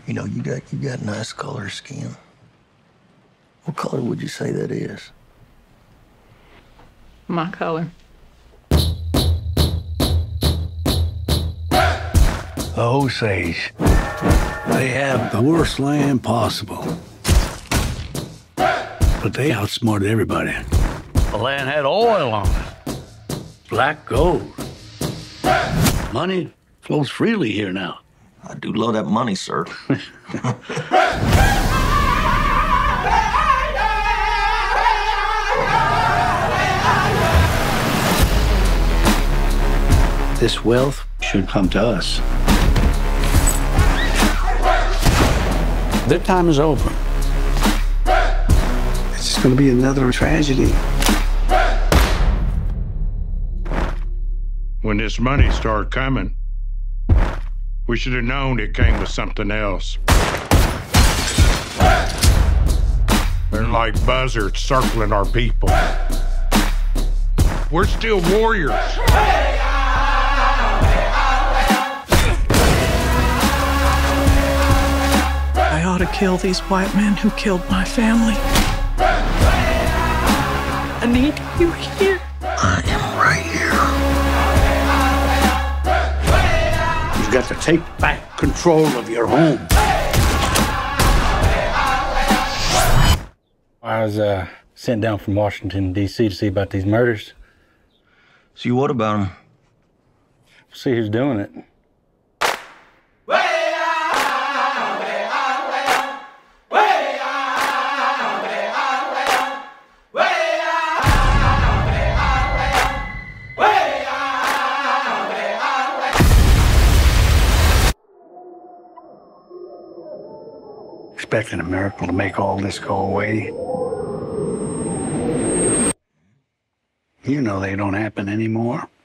You know, you got nice color skin. What color would you say that is? My color. The Osage. They have the worst land possible. But they outsmarted everybody. The land had oil on it. Black gold. Money flows freely here now. I do love that money, sir. This wealth should come to us. Their time is over. It's just going to be another tragedy. When this money started coming, we should have known it came with something else. They're like buzzards circling our people. We're still warriors. I ought to kill these white men who killed my family. I need you here. I am right here. You've got to take back control of your home. I was sent down from Washington, D.C. to see about these murders. So what about him? See who's doing it. Expecting a miracle to make all this go away. You know they don't happen anymore.